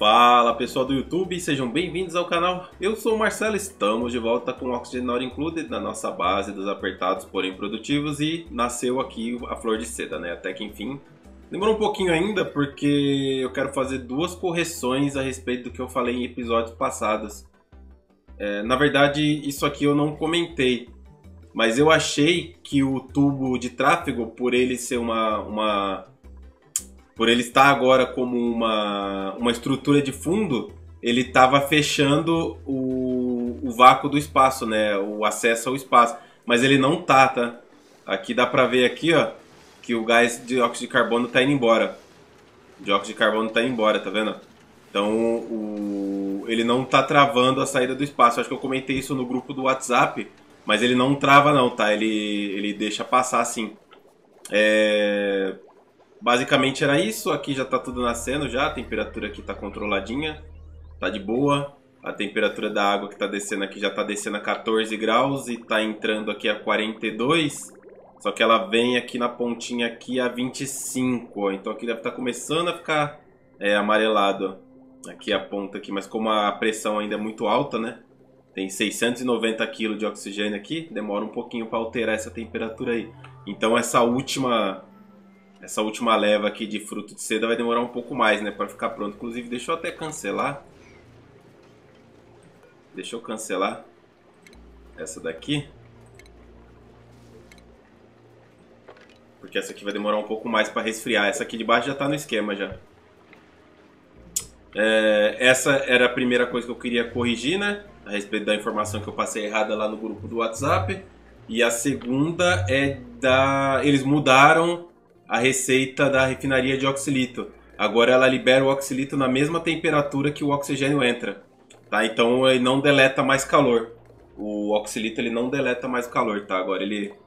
Fala pessoal do YouTube, sejam bem-vindos ao canal. Eu sou o Marcelo, estamos de volta com o Oxygen Not Included na nossa base dos apertados porém produtivos e nasceu aqui a flor de seda, né? Até que enfim. Demorou um pouquinho ainda porque eu quero fazer duas correções a respeito do que eu falei em episódios passados. Na verdade, isso aqui eu não comentei, mas eu achei que o tubo de tráfego, por ele ser por ele estar agora como uma estrutura de fundo, ele estava fechando o vácuo do espaço, né? O acesso ao espaço. Mas ele não tá? Aqui dá pra ver aqui, ó, que o gás de dióxido de carbono tá indo embora. O dióxido de carbono tá indo embora, tá vendo? Então ele não tá travando a saída do espaço. Acho que eu comentei isso no grupo do WhatsApp, mas ele não trava não, tá? Ele deixa passar assim. Basicamente era isso, aqui já tá tudo nascendo já, a temperatura aqui tá controladinha, tá de boa. A temperatura da água que tá descendo aqui já tá descendo a 14 graus e tá entrando aqui a 42. Só que ela vem aqui na pontinha aqui a 25, ó. Então aqui deve estar começando a ficar amarelado, ó. Aqui a ponta aqui, mas como a pressão ainda é muito alta, né? Tem 690 kg de oxigênio aqui, demora um pouquinho para alterar essa temperatura aí. Então essa última leva aqui de fruto de seda vai demorar um pouco mais, né, para ficar pronto. Inclusive, deixa eu até cancelar. Deixa eu cancelar essa daqui. Porque essa aqui vai demorar um pouco mais para resfriar. Essa aqui de baixo já está no esquema já. Essa era a primeira coisa que eu queria corrigir, né, a respeito da informação que eu passei errada lá no grupo do WhatsApp. E a segunda eles mudaram a receita da refinaria de oxilito. Agora ela libera o oxilito na mesma temperatura que o oxigênio entra, tá? Então ele não deleta mais calor. O oxilito ele não deleta mais calor, tá? Agora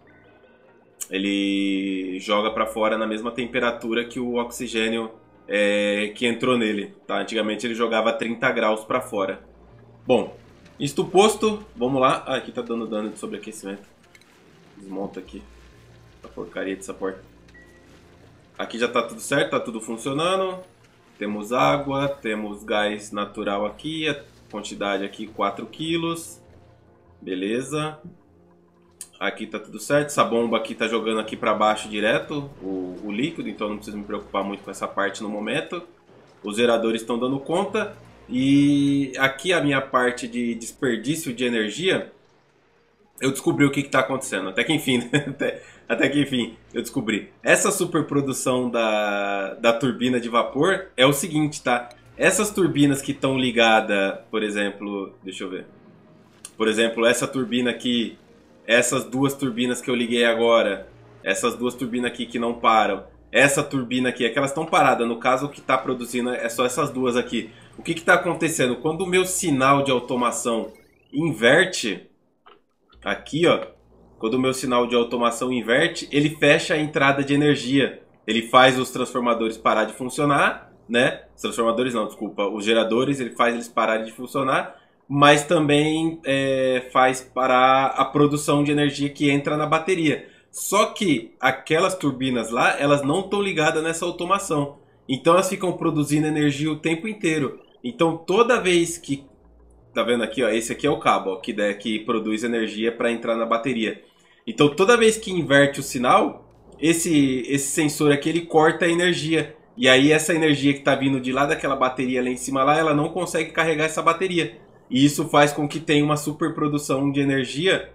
ele joga para fora na mesma temperatura que o oxigênio que entrou nele, tá? Antigamente ele jogava 30 graus para fora. Bom, isto posto, vamos lá. Ah, aqui tá dando dano de sobreaquecimento. Desmonta aqui a porcaria dessa porta. Aqui já tá tudo certo, tá tudo funcionando. Temos água, temos gás natural aqui, a quantidade aqui 4 quilos. Beleza. Aqui tá tudo certo, essa bomba aqui tá jogando aqui para baixo direto o líquido, então não preciso me preocupar muito com essa parte no momento. Os geradores estão dando conta. E aqui a minha parte de desperdício de energia, eu descobri o que está acontecendo. Até que enfim, né? Até que enfim, eu descobri. Essa superprodução da turbina de vapor é o seguinte, tá? Essas turbinas que estão ligadas, por exemplo, deixa eu ver. Por exemplo, essa turbina aqui, essas duas turbinas que eu liguei agora, essas duas turbinas aqui que não param, essa turbina aqui, é que elas estão paradas. No caso, o que está produzindo é só essas duas aqui. O que está acontecendo? Quando o meu sinal de automação inverte, aqui, ó, quando o meu sinal de automação inverte, ele fecha a entrada de energia. Ele faz os transformadores parar de funcionar, né? Os transformadores não, desculpa. Os geradores, ele faz eles pararem de funcionar, mas também faz parar a produção de energia que entra na bateria. Só que aquelas turbinas lá, elas não estão ligadas nessa automação. Então elas ficam produzindo energia o tempo inteiro. Então toda vez que... Tá vendo aqui, ó? Esse aqui é o cabo, ó, que produz energia para entrar na bateria. Então toda vez que inverte o sinal, esse sensor aqui ele corta a energia. E aí essa energia que está vindo de lá daquela bateria lá em cima lá, ela não consegue carregar essa bateria. E isso faz com que tenha uma superprodução de energia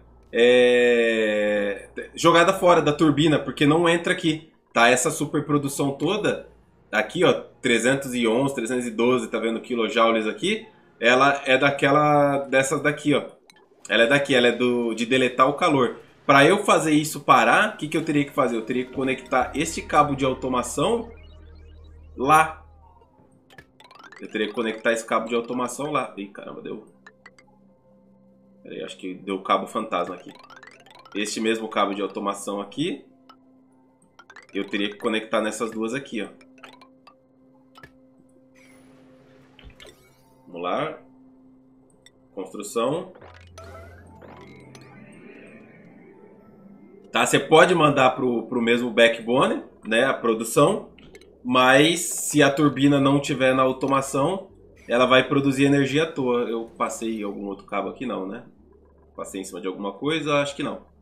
jogada fora da turbina, porque não entra aqui. Tá? Essa superprodução toda, aqui ó, 311, 312, tá vendo, kilojoules aqui? Ela é dessas daqui, ó. Ela é daqui, ela é de deletar o calor. Para eu fazer isso parar, o que eu teria que fazer? Eu teria que conectar este cabo de automação lá. Eu teria que conectar esse cabo de automação lá. Ih, caramba, deu. Pera aí, acho que deu cabo fantasma aqui. Este mesmo cabo de automação aqui, eu teria que conectar nessas duas aqui, ó. Vamos lá. Construção. Tá, você pode mandar pro mesmo backbone, né, a produção, mas se a turbina não tiver na automação, ela vai produzir energia à toa. Eu passei algum outro cabo aqui? Não, né? Passei em cima de alguma coisa? Acho que não.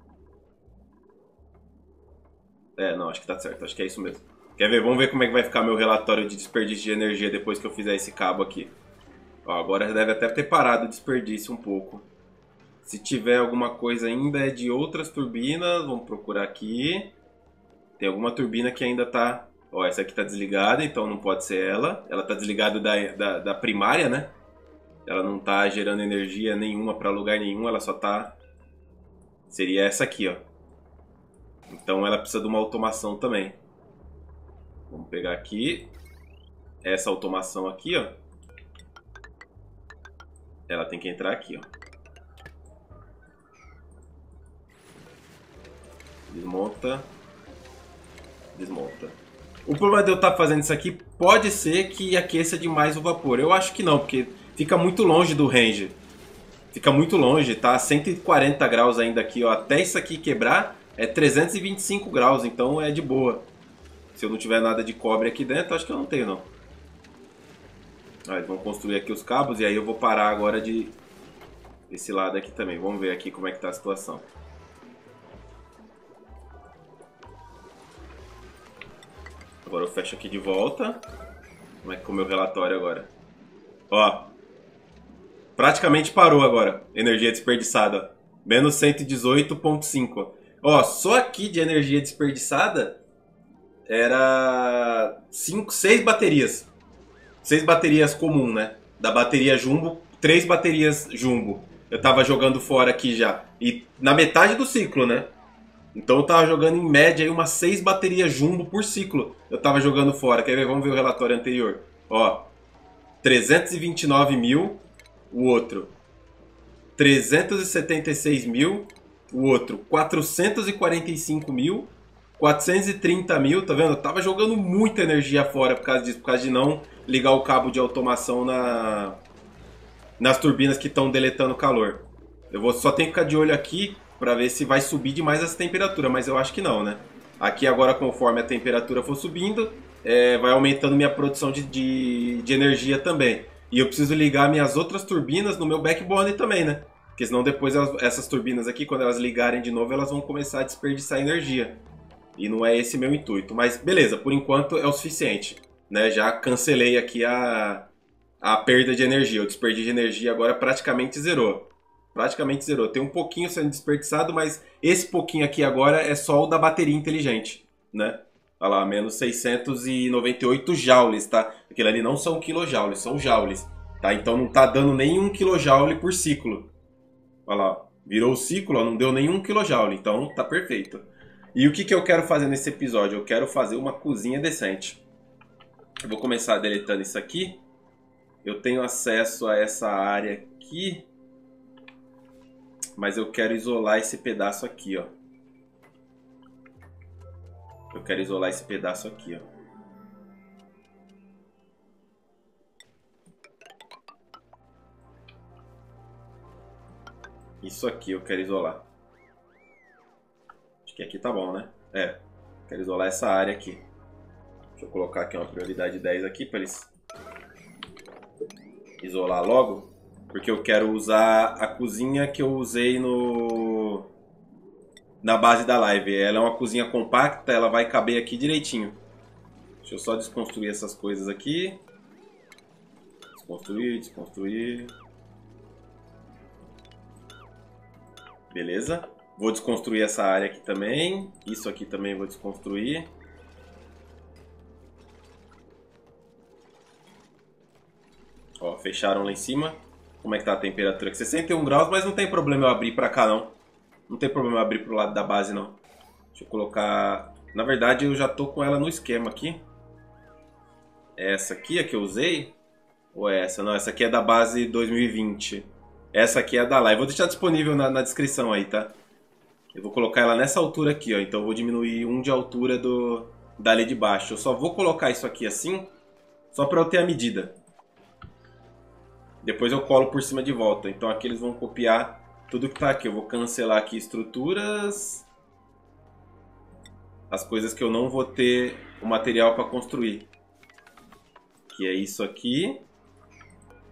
Não, acho que tá certo. Acho que é isso mesmo. Quer ver? Vamos ver como é que vai ficar meu relatório de desperdício de energia depois que eu fizer esse cabo aqui. Ó, agora deve até ter parado o desperdício um pouco. Se tiver alguma coisa ainda é de outras turbinas. Vamos procurar aqui. Tem alguma turbina que ainda tá... Ó, essa aqui tá desligada, então não pode ser ela. Ela tá desligada da primária, né? Ela não tá gerando energia nenhuma para lugar nenhum. Ela só tá... Seria essa aqui, ó. Então ela precisa de uma automação também. Vamos pegar aqui. Essa automação aqui, ó. Ela tem que entrar aqui, ó. Desmonta. Desmonta. O problema de eu estar fazendo isso aqui pode ser que aqueça demais o vapor. Eu acho que não, porque fica muito longe do range. Fica muito longe, tá? 140 graus ainda aqui, ó. Até isso aqui quebrar é 325 graus, então é de boa. Se eu não tiver nada de cobre aqui dentro, acho que eu não tenho, não. Eles vão construir aqui os cabos e aí eu vou parar agora de... Esse lado aqui também. Vamos ver aqui como é que tá a situação. Agora eu fecho aqui de volta. Como é que ficou o meu relatório agora? Ó. Praticamente parou agora. Energia desperdiçada. Menos 118,5. Ó, só aqui de energia desperdiçada era 6 baterias. 6 baterias comum, né? Da bateria jumbo, 3 baterias jumbo. Eu tava jogando fora aqui já. E na metade do ciclo, né? Então eu tava jogando em média aí umas 6 baterias jumbo por ciclo. Eu tava jogando fora. Quer ver? Vamos ver o relatório anterior. Ó, 329 mil, o outro. 376 mil, o outro. 445 mil, 430 mil, tá vendo? Eu tava jogando muita energia fora por causa disso, por causa de não ligar o cabo de automação nas turbinas que estão deletando calor. Só tenho que ficar de olho aqui para ver se vai subir demais essa temperatura, mas eu acho que não, né? Aqui agora, conforme a temperatura for subindo, vai aumentando minha produção de energia também. E eu preciso ligar minhas outras turbinas no meu backbone também, né? Porque senão depois essas turbinas aqui, quando elas ligarem de novo, elas vão começar a desperdiçar energia. E não é esse meu intuito. Mas beleza, por enquanto é o suficiente, né? Já cancelei aqui a perda de energia. O desperdício de energia agora praticamente zerou. Praticamente zerou. Tem um pouquinho sendo desperdiçado, mas esse pouquinho aqui agora é só o da bateria inteligente, né? Olha lá, menos 698 joules, tá? Aquilo ali não são quilojoules, são joules, tá? Então não tá dando nem 1 kJ por ciclo. Olha lá, virou o ciclo, ó, não deu nem 1 kJ, então tá perfeito. E o que eu quero fazer nesse episódio? Eu quero fazer uma cozinha decente. Eu vou começar deletando isso aqui. Eu tenho acesso a essa área aqui, mas eu quero isolar esse pedaço aqui, ó. Eu quero isolar esse pedaço aqui, ó. Isso aqui eu quero isolar. Acho que aqui tá bom, né? Quero isolar essa área aqui. Deixa eu colocar aqui uma prioridade 10 aqui para eles isolar logo. Porque eu quero usar a cozinha que eu usei na base da live. Ela é uma cozinha compacta, ela vai caber aqui direitinho. Deixa eu só desconstruir essas coisas aqui. Desconstruir. Beleza. Vou desconstruir essa área aqui também. Isso aqui também vou desconstruir. Ó, fecharam lá em cima. Como é que tá a temperatura aqui? 61 graus, mas não tem problema eu abrir pra cá, não. Não tem problema eu abrir pro lado da base, não. Deixa eu colocar... Na verdade, eu já tô com ela no esquema aqui. É essa aqui a que eu usei? Ou é essa? Não, essa aqui é da base 2020. Essa aqui é da live. Vou deixar disponível na descrição aí, tá? Eu vou colocar ela nessa altura aqui, ó. Então eu vou diminuir 1 de altura dali de baixo. Eu só vou colocar isso aqui assim, só pra eu ter a medida. Depois eu colo por cima de volta. Então aqui eles vão copiar tudo que tá aqui. Eu vou cancelar aqui estruturas. As coisas que eu não vou ter o material para construir. Que é isso aqui.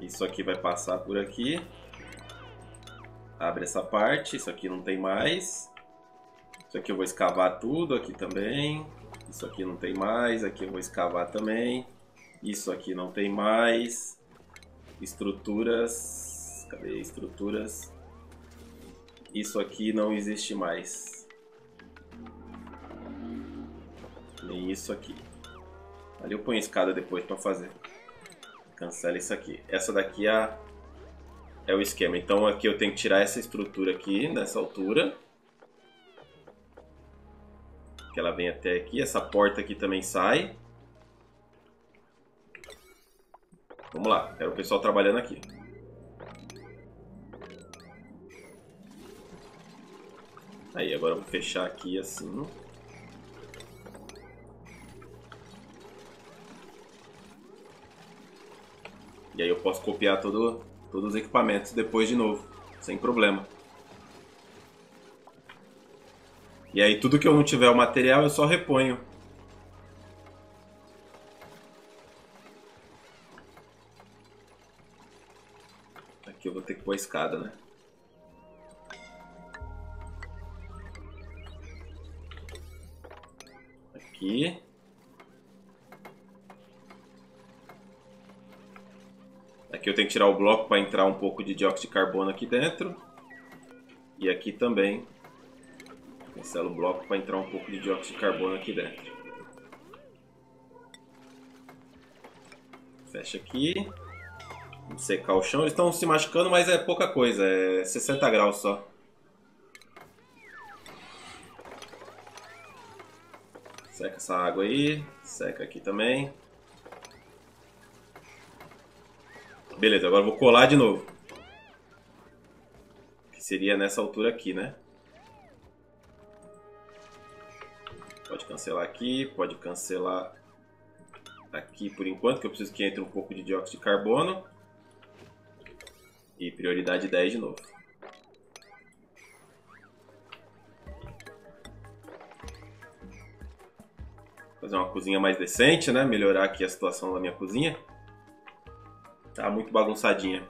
Isso aqui vai passar por aqui. Abre essa parte. Isso aqui não tem mais. Isso aqui eu vou escavar tudo aqui também. Isso aqui não tem mais. Aqui eu vou escavar também. Isso aqui não tem mais. Estruturas. Cadê estruturas? Isso aqui não existe mais. Nem isso aqui. Ali eu ponho escada depois para fazer. Cancela isso aqui. Essa daqui é o esquema. Então aqui eu tenho que tirar essa estrutura aqui, nessa altura. Que ela vem até aqui. Essa porta aqui também sai. Vamos lá. Quero o pessoal trabalhando aqui. Aí, agora eu vou fechar aqui assim. E aí eu posso copiar todos os equipamentos depois de novo, sem problema. E aí tudo que eu não tiver o material eu só reponho. Aqui eu vou ter que pôr a escada, né? Aqui. Aqui eu tenho que tirar o bloco para entrar um pouco de dióxido de carbono aqui dentro. E aqui também. Cancelo o bloco para entrar um pouco de dióxido de carbono aqui dentro. Fecha aqui. Vamos secar o chão. Eles estão se machucando, mas é pouca coisa. É 60 graus só. Seca essa água aí. Seca aqui também. Beleza, agora eu vou colar de novo. Que seria nessa altura aqui, né? Pode cancelar aqui, pode cancelar aqui por enquanto, que eu preciso que entre um pouco de dióxido de carbono. E prioridade 10 de novo. Fazer uma cozinha mais decente, né? Melhorar aqui a situação da minha cozinha. Tá muito bagunçadinha.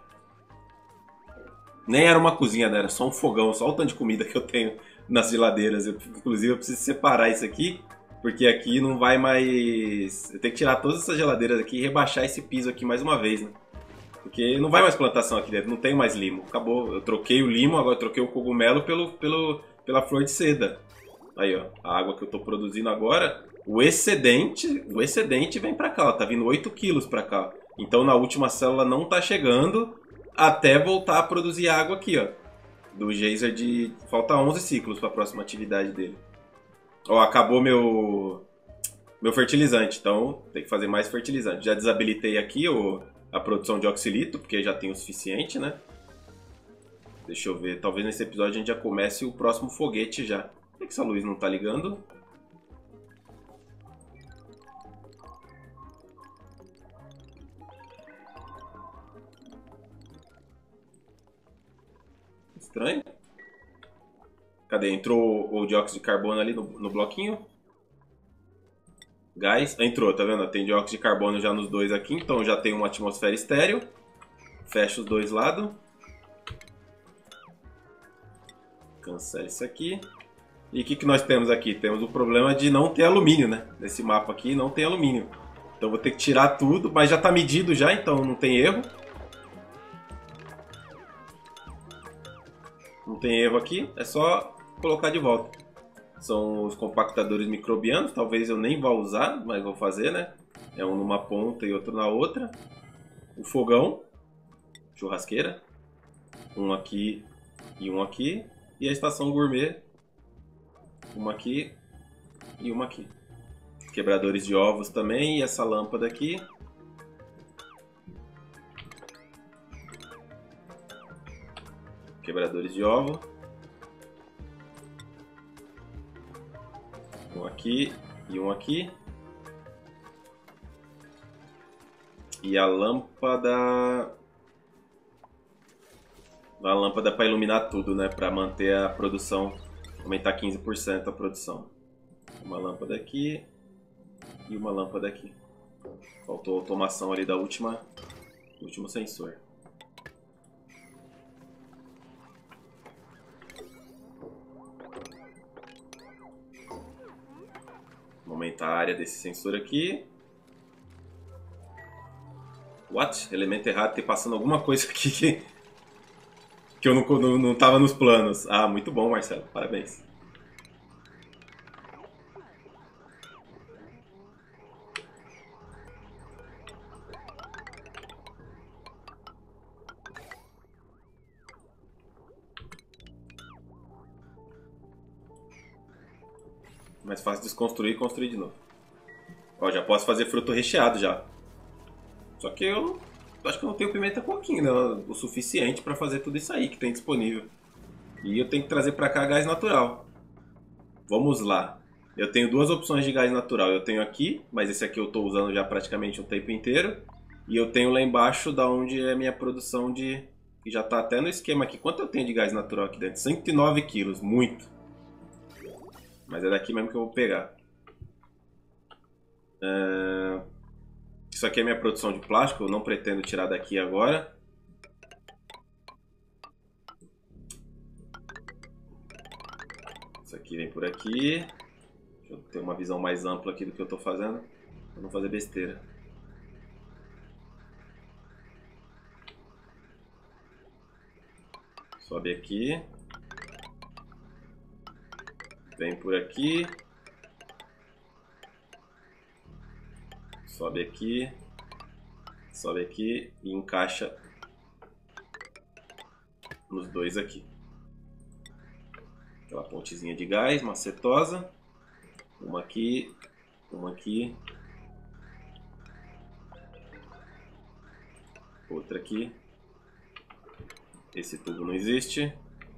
Nem era uma cozinha, né? Era só um fogão, só o tanto de comida que eu tenho nas geladeiras. Inclusive eu preciso separar isso aqui, porque aqui não vai mais... Eu tenho que tirar todas essas geladeiras aqui e rebaixar esse piso aqui mais uma vez, né? Porque não vai mais plantação aqui dentro, não tem mais limo. Acabou, eu troquei o limo, agora eu troquei o cogumelo pela flor de seda. Aí, ó, a água que eu tô produzindo agora, o excedente vem pra cá, ó, tá vindo 8 quilos pra cá. Então na última célula não tá chegando até voltar a produzir água aqui, ó. Do geyser de... Falta 11 ciclos pra próxima atividade dele. Ó, acabou meu fertilizante, então tem que fazer mais fertilizante. Já desabilitei aqui a produção de oxilito, porque já tem o suficiente, né? Deixa eu ver, talvez nesse episódio a gente já comece o próximo foguete já. Por que essa luz não tá ligando? Estranho. Cadê? Entrou o dióxido de carbono ali no bloquinho. Gás. Entrou, tá vendo? Tem dióxido de carbono já nos dois aqui, então já tem uma atmosfera estéreo. Fecha os dois lados. Cancela isso aqui. E o que nós temos aqui? Temos o problema de não ter alumínio, né? Nesse mapa aqui não tem alumínio. Então vou ter que tirar tudo, mas já está medido já, então não tem erro. Não tem erro aqui, é só colocar de volta. São os compactadores microbianos, talvez eu nem vá usar, mas vou fazer, né? É um numa ponta e outro na outra. O fogão, churrasqueira, um aqui e um aqui. E a estação gourmet, uma aqui e uma aqui. Quebradores de ovos também, e essa lâmpada aqui. Quebradores de ovo. Um aqui e um aqui. E a lâmpada... A lâmpada para iluminar tudo, né? Para manter a produção, aumentar 15% a produção. Uma lâmpada aqui e uma lâmpada aqui. Faltou a automação ali do último sensor. Vou aumentar a área desse sensor aqui. What? Elemento errado, tem passando alguma coisa aqui que eu não tava nos planos. Ah, muito bom, Marcelo. Parabéns. Mais fácil desconstruir e construir de novo. Ó, já posso fazer fruto recheado já. Só que eu acho que eu não tenho pimenta coquinha, né? O suficiente para fazer tudo isso aí que tem disponível. E eu tenho que trazer para cá gás natural. Vamos lá. Eu tenho duas opções de gás natural. Eu tenho aqui, mas esse aqui eu estou usando já praticamente o tempo inteiro. E eu tenho lá embaixo, da onde é a minha produção de... que já está até no esquema aqui. Quanto eu tenho de gás natural aqui dentro? 109 quilos, muito. Mas é daqui mesmo que eu vou pegar. Isso aqui é minha produção de plástico, eu não pretendo tirar daqui agora. Isso aqui vem por aqui. Deixa eu ter uma visão mais ampla aqui do que eu estou fazendo, para não fazer besteira. Sobe aqui. Vem por aqui. Sobe aqui. Sobe aqui e encaixa nos dois aqui. Aquela pontezinha de gás macetosa. Uma aqui. Uma aqui. Outra aqui. Esse tubo não existe.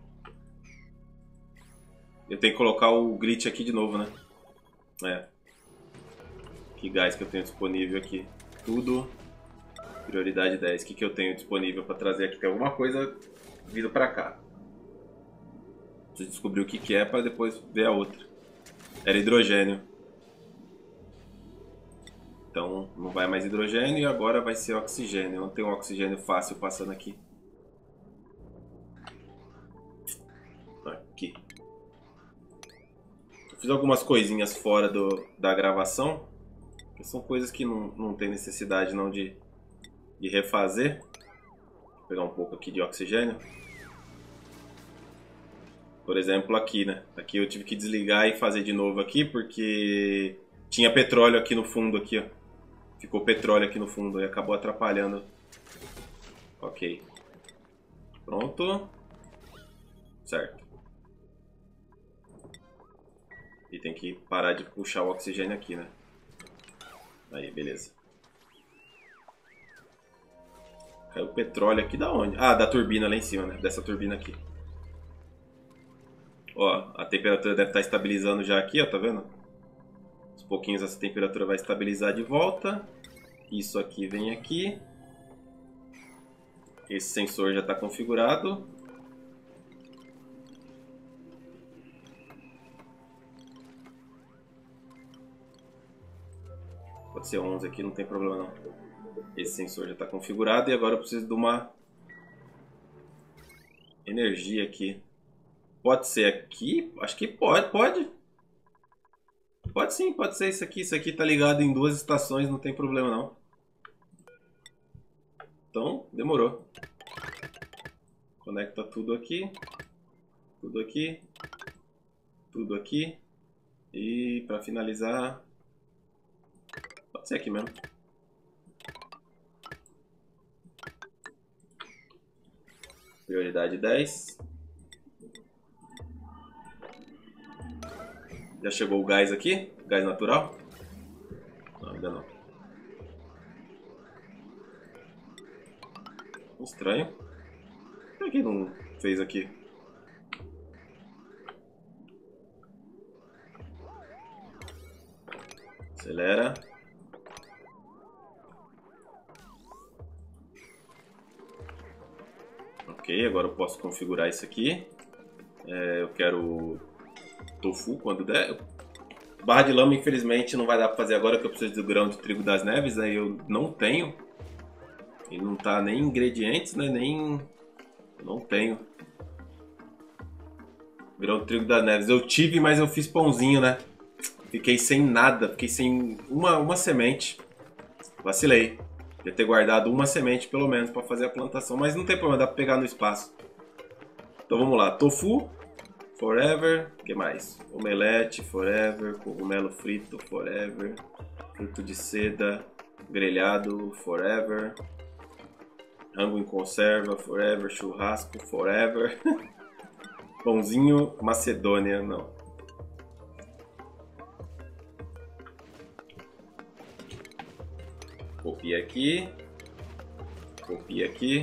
Eu tenho que colocar o glitch aqui de novo, né? É. Que gás que eu tenho disponível aqui? Tudo. Prioridade 10. O que eu tenho disponível para trazer aqui? Tem alguma coisa vindo para cá. Preciso descobrir o que é para depois ver a outra. Era hidrogênio. Então não vai mais hidrogênio e agora vai ser oxigênio. Não tem um oxigênio fácil passando aqui. Aqui. Eu fiz algumas coisinhas fora da gravação. Que são coisas que não tem necessidade não de refazer. Vou pegar um pouco aqui de oxigênio. Por exemplo aqui, né? Aqui eu tive que desligar e fazer de novo aqui porque tinha petróleo aqui no fundo aqui, ó. Ficou petróleo aqui no fundo e acabou atrapalhando. Ok. Pronto. Certo. E tem que parar de puxar o oxigênio aqui, né? Aí, beleza. Caiu petróleo aqui da onde? Ah, da turbina lá em cima, né? Dessa turbina aqui. Ó, a temperatura deve estar estabilizando já aqui, ó, tá vendo? Aos pouquinhos essa temperatura vai estabilizar de volta. Isso aqui vem aqui. Esse sensor já está configurado. Pode ser 11 aqui, não tem problema não. Esse sensor já está configurado e agora eu preciso de uma energia aqui. Pode ser aqui? Acho que pode. Pode sim, pode ser isso aqui. Isso aqui está ligado em duas estações, não tem problema não. Então, demorou. Conecta tudo aqui. Tudo aqui. Tudo aqui. E para finalizar... Pode ser aqui mesmo. Prioridade 10. Já chegou o gás aqui? Gás natural? Não, ainda não. Estranho. Por que não fez aqui? Acelera. Ok, agora eu posso configurar isso aqui. Eu quero tofu quando der. Barra de lama, infelizmente, não vai dar para fazer agora, que eu preciso do grão de trigo das neves, aí eu não tenho. E não tá nem ingredientes, né? Nem... Não tenho. Grão de trigo das neves. Eu tive, mas eu fiz pãozinho, né? Fiquei sem nada, fiquei sem uma semente. Vacilei. Devia ter guardado uma semente pelo menos para fazer a plantação, mas não tem problema, dá para pegar no espaço. Então vamos lá, tofu, forever, o que mais? Omelete, forever, cogumelo frito, forever, fruto de seda, grelhado, forever, rango em conserva, forever, churrasco, forever, pãozinho, Macedônia, não. Copia aqui, copia aqui,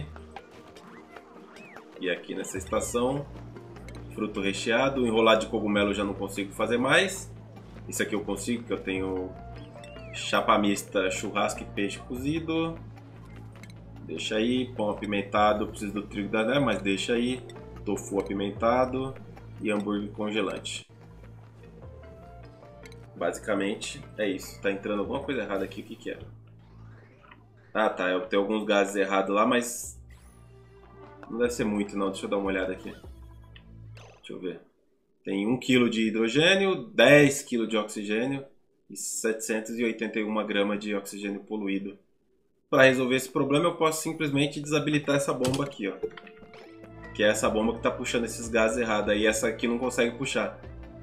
e aqui nessa estação, fruto recheado, enrolado de cogumelo eu já não consigo fazer mais. Isso aqui eu consigo, porque eu tenho chapa mista, churrasco e peixe cozido. Deixa aí, pão apimentado, preciso do trigo da né, mas deixa aí, tofu apimentado e hambúrguer congelante. Basicamente é isso. Tá entrando alguma coisa errada aqui, o que que é? Ah tá, eu tenho alguns gases errados lá, mas não deve ser muito não, deixa eu dar uma olhada aqui. Deixa eu ver. Tem 1 kg de hidrogênio, 10 kg de oxigênio e 781 gramas de oxigênio poluído. Para resolver esse problema eu posso simplesmente desabilitar essa bomba aqui, ó. Que é essa bomba que está puxando esses gases errados aí, essa aqui não consegue puxar.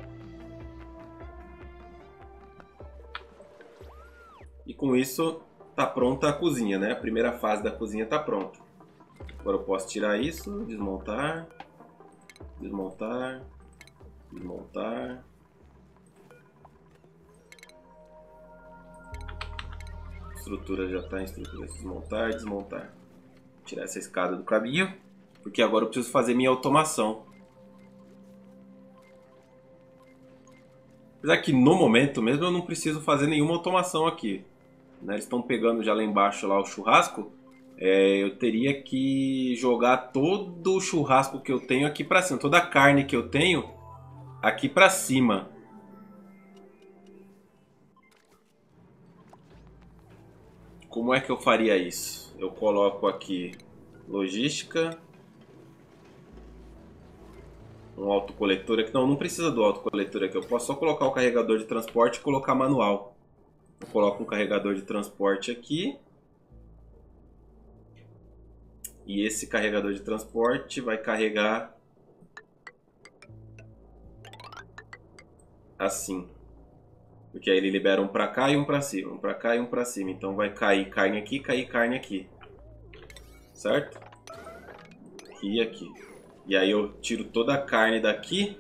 E com isso tá pronta a cozinha, né? A primeira fase da cozinha tá pronta. Agora eu posso tirar isso, desmontar, desmontar, desmontar. Estrutura já está em estrutura, desmontar, desmontar. Tirar essa escada do caminho, porque agora eu preciso fazer minha automação. Apesar que no momento mesmo eu não preciso fazer nenhuma automação aqui. Né? Eles estão pegando já lá embaixo lá o churrasco. Eu teria que jogar todo o churrasco que eu tenho aqui para cima, toda a carne que eu tenho aqui para cima. Como é que eu faria isso? Eu coloco aqui logística, um autocoletor aqui. Não precisa do autocoletor aqui. Eu posso só colocar o carregador de transporte e colocar manual. Eu coloco um carregador de transporte aqui. E esse carregador de transporte vai carregar assim. Porque aí ele libera um pra cá e um pra cima. Um pra cá e um pra cima. Então vai cair carne aqui, cair carne aqui. Certo? Aqui e aqui. E aí eu tiro toda a carne daqui.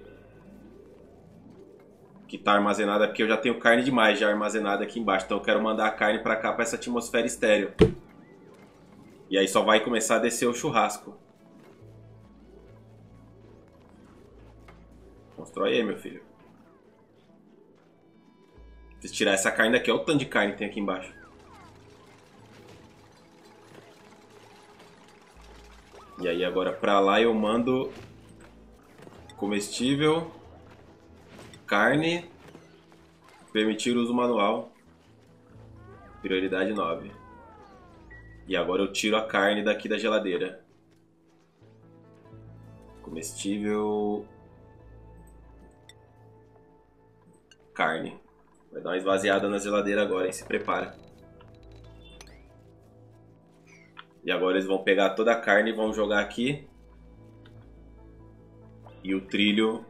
Que tá armazenada aqui. Eu já tenho carne demais já armazenada aqui embaixo. Então eu quero mandar a carne pra cá, pra essa atmosfera estéreo. E aí só vai começar a descer o churrasco. Constrói aí, meu filho. Preciso tirar essa carne daqui. Olha o tanto de carne que tem aqui embaixo. E aí agora pra lá eu mando comestível, carne, permitir uso manual, prioridade 9. E agora eu tiro a carne daqui da geladeira. Comestível, carne. Vai dar uma esvaziada na geladeira agora, hein? Se prepara. E agora eles vão pegar toda a carne e vão jogar aqui. E o trilho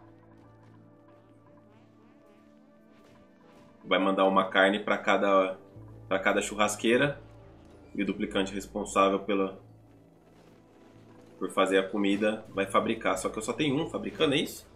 vai mandar uma carne para cada churrasqueira. E o duplicante responsável por fazer a comida vai fabricar. Só que eu só tenho um fabricando, é isso?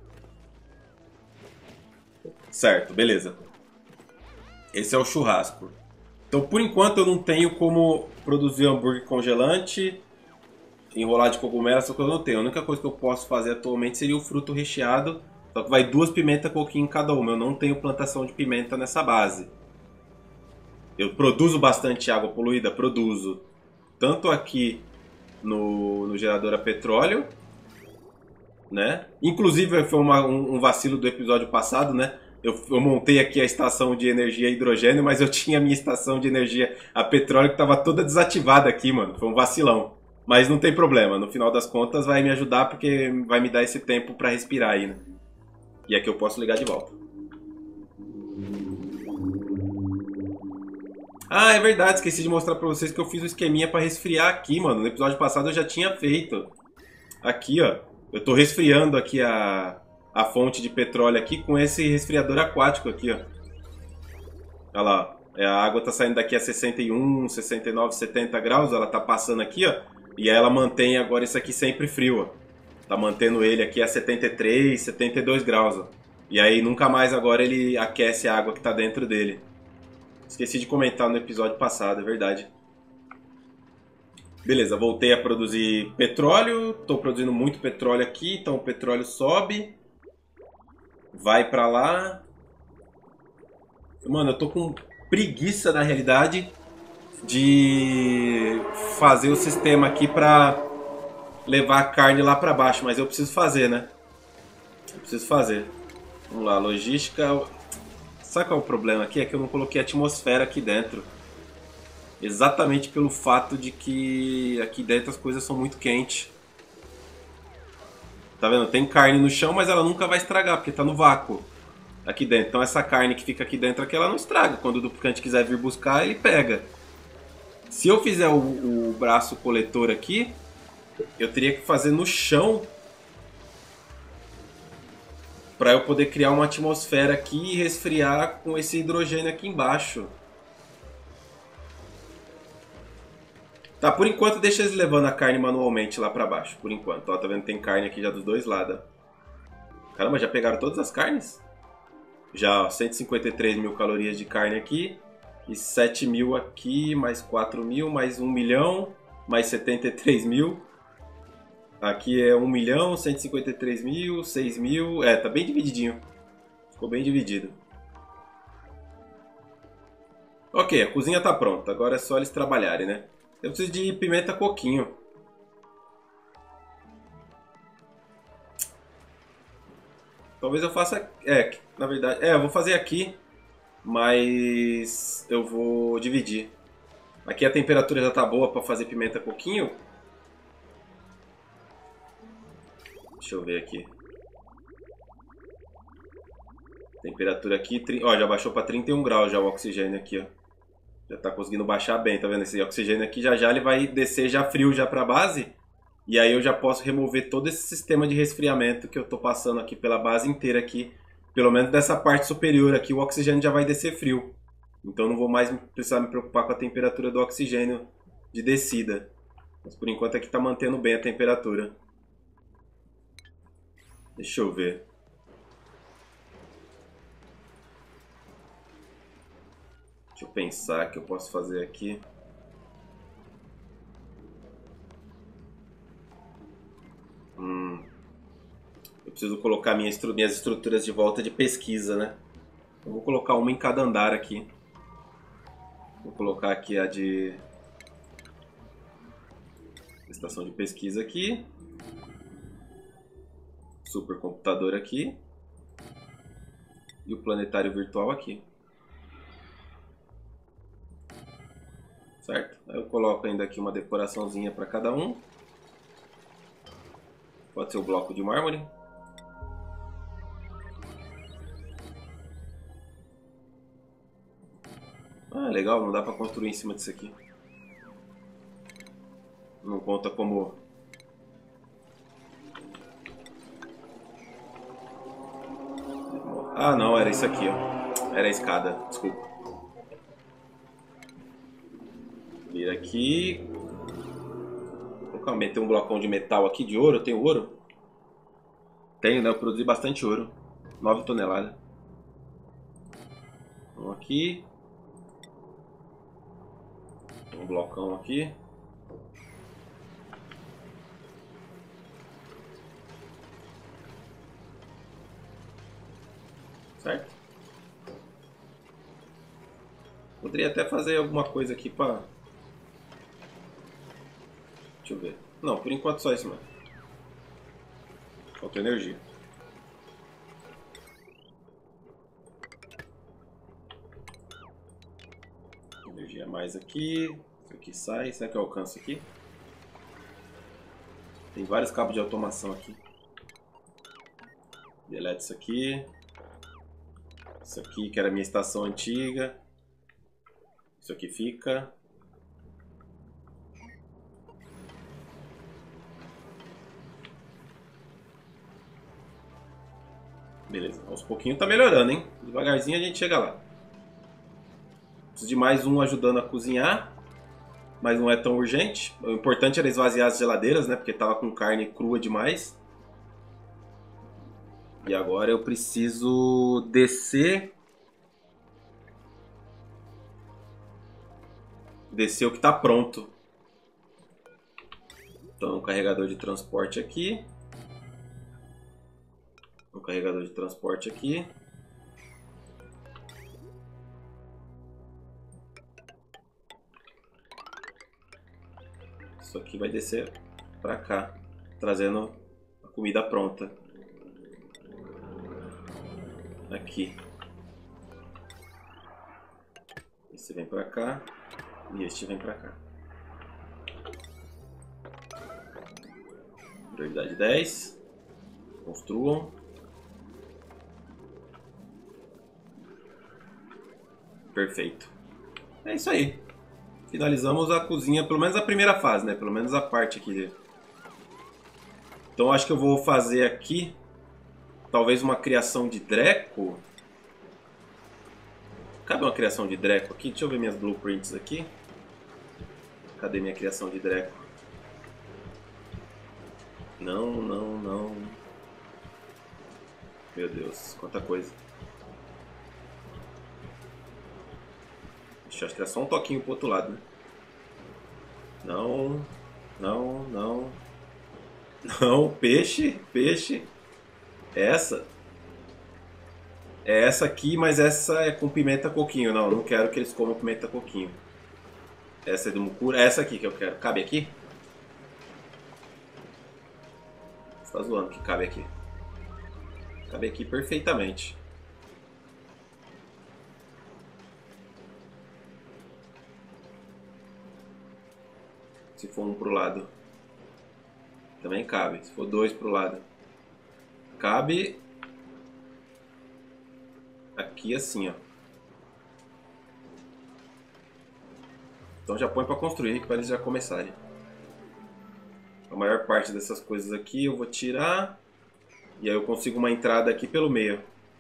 Certo, beleza. Esse é o churrasco. Então, por enquanto, eu não tenho como produzir hambúrguer congelante, enrolar de cogumelo, essa coisa eu não tenho. A única coisa que eu posso fazer atualmente seria o fruto recheado, só que vai 2 pimentas coquinho em cada uma. Eu não tenho plantação de pimenta nessa base. Eu produzo bastante água poluída? Produzo. Tanto aqui no gerador a petróleo, né? Inclusive, foi um vacilo do episódio passado, né? Eu montei aqui a estação de energia hidrogênio, mas eu tinha a minha estação de energia a petróleo que estava toda desativada aqui, mano. Foi um vacilão. Mas não tem problema. No final das contas vai me ajudar porque vai me dar esse tempo para respirar aí, né? E aqui eu posso ligar de volta. Ah, é verdade, esqueci de mostrar pra vocês que eu fiz um esqueminha pra resfriar aqui, mano. No episódio passado eu já tinha feito. Aqui, ó. Eu tô resfriando aqui a fonte de petróleo aqui com esse resfriador aquático aqui, ó. Olha lá, ó. A água tá saindo daqui a 61, 69, 70 graus, ela tá passando aqui, ó. E aí ela mantém agora isso aqui sempre frio, ó. Tá mantendo ele aqui a 73, 72 graus, ó. E aí nunca mais agora ele aquece a água que tá dentro dele. Esqueci de comentar no episódio passado, é verdade. Beleza, voltei a produzir petróleo. Tô produzindo muito petróleo aqui, então o petróleo sobe. Vai pra lá. Mano, eu tô com preguiça, na realidade, de fazer o sistema aqui pra levar a carne lá pra baixo. Mas eu preciso fazer, né? Eu preciso fazer. Vamos lá, logística. Sabe qual é o problema aqui? É que eu não coloquei atmosfera aqui dentro. Exatamente pelo fato de que aqui dentro as coisas são muito quentes. Tá vendo? Tem carne no chão, mas ela nunca vai estragar, porque tá no vácuo aqui dentro. Então essa carne que fica aqui dentro aqui, ela não estraga. Quando o duplicante quiser vir buscar, ele pega. Se eu fizer o braço coletor aqui, eu teria que fazer no chão para eu poder criar uma atmosfera aqui e resfriar com esse hidrogênio aqui embaixo. Tá, por enquanto deixa eles levando a carne manualmente lá pra baixo, por enquanto. Ó, tá vendo? Tem carne aqui já dos dois lados. Caramba, já pegaram todas as carnes? Já, ó, 153 mil calorias de carne aqui. E 7 mil aqui, mais 4 mil, mais 1 milhão, mais 73 mil. Aqui é 1 milhão, 153 mil, 6 mil. É, tá bem divididinho. Ficou bem dividido. Ok, a cozinha tá pronta. Agora é só eles trabalharem, né? Eu preciso de pimenta coquinho. Talvez eu faça... É, na verdade... É, eu vou fazer aqui. Mas eu vou dividir. Aqui a temperatura já tá boa pra fazer pimenta coquinho. Deixa eu ver aqui. Temperatura aqui... Ó, já baixou pra 31 graus já o oxigênio aqui, ó. Já tá conseguindo baixar bem, tá vendo? Esse oxigênio aqui já ele vai descer já frio já pra base. E aí eu já posso remover todo esse sistema de resfriamento que eu tô passando aqui pela base inteira aqui. Pelo menos dessa parte superior aqui o oxigênio já vai descer frio. Então não vou mais precisar me preocupar com a temperatura do oxigênio de descida. Mas por enquanto aqui tá mantendo bem a temperatura. Deixa eu ver. Deixa eu pensar o que eu posso fazer aqui. Eu preciso colocar minhas estruturas de volta de pesquisa, né? Eu vou colocar uma em cada andar aqui. Vou colocar aqui a de estação de pesquisa aqui. Supercomputador aqui. E o planetário virtual aqui. Certo? Aí eu coloco ainda aqui uma decoraçãozinha para cada um. Pode ser o bloco de mármore. Ah, legal, não dá para construir em cima disso aqui. Não conta como... Ah, não, era isso aqui, ó. Era a escada, desculpa. Vira aqui. Vou colocar, meter um blocão de metal aqui, de ouro. Eu tenho ouro? Tenho, né? Eu produzi bastante ouro. 9 toneladas. Um aqui. Um blocão aqui. Certo? Poderia até fazer alguma coisa aqui pra... Deixa eu ver. Não, por enquanto só isso, mano. Falta energia. Energia a mais aqui. Isso aqui sai. Será que eu alcanço aqui? Tem vários cabos de automação aqui. Delete isso aqui. Isso aqui que era a minha estação antiga. Isso aqui fica. Beleza, aos pouquinhos tá melhorando, hein? Devagarzinho a gente chega lá. Preciso de mais um ajudando a cozinhar, mas não é tão urgente. O importante era esvaziar as geladeiras, né? Porque tava com carne crua demais. E agora eu preciso descer o que tá pronto. Então, um carregador de transporte aqui. Um carregador de transporte aqui. Isso aqui vai descer pra cá, trazendo a comida pronta. Aqui. Esse vem pra cá e este vem pra cá. Prioridade 10. Construam. Perfeito. É isso aí. Finalizamos a cozinha, pelo menos a primeira fase, né? Pelo menos a parte aqui. Então acho que eu vou fazer aqui talvez uma criação de Dreco. Cabe uma criação de Dreco aqui? Deixa eu ver minhas blueprints aqui. Cadê minha criação de Dreco? Não, não, não. Meu Deus, quanta coisa. Deixa eu acho que é só um toquinho pro outro lado, né? Não, não, não. Não, peixe, peixe. Essa. É essa aqui, mas essa é com pimenta coquinho. Não, não quero que eles comam pimenta coquinho. Essa é do Mukura. É essa aqui que eu quero. Cabe aqui? Você tá zoando que cabe aqui. Cabe aqui perfeitamente. Se for um pro lado. Também cabe. Se for dois pro lado. Cabe. Aqui assim, ó. Então já põe para construir, para eles já começarem. A maior parte dessas coisas aqui eu vou tirar. E aí eu consigo uma entrada aqui pelo meio.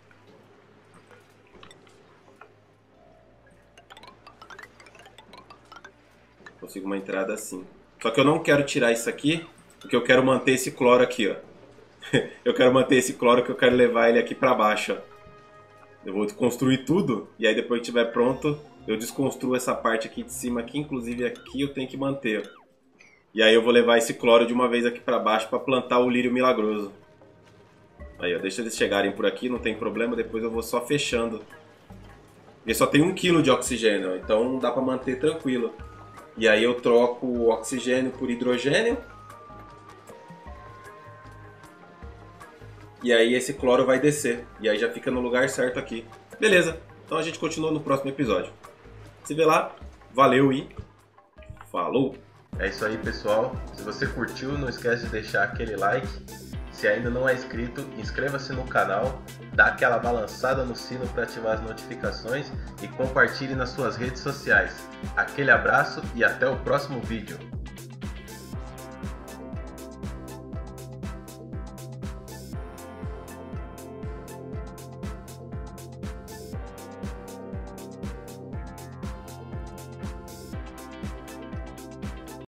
Consigo uma entrada assim. Só que eu não quero tirar isso aqui, porque eu quero manter esse cloro aqui, ó. Eu quero manter esse cloro que eu quero levar ele aqui para baixo, ó. Eu vou construir tudo e aí depois que estiver pronto eu desconstruo essa parte aqui de cima aqui, inclusive aqui eu tenho que manter. E aí eu vou levar esse cloro de uma vez aqui para baixo para plantar o lírio milagroso. Aí ó, deixa eles chegarem por aqui, não tem problema, depois eu vou só fechando. Ele só tem 1 kg de oxigênio, então dá para manter tranquilo. E aí eu troco o oxigênio por hidrogênio. E aí esse cloro vai descer. E aí já fica no lugar certo aqui. Beleza. Então a gente continua no próximo episódio. Se vê lá. Valeu e falou! É isso aí, pessoal. Se você curtiu, não esquece de deixar aquele like. Se ainda não é inscrito, inscreva-se no canal. Dá aquela balançada no sino para ativar as notificações. E compartilhe nas suas redes sociais. Aquele abraço e até o próximo vídeo.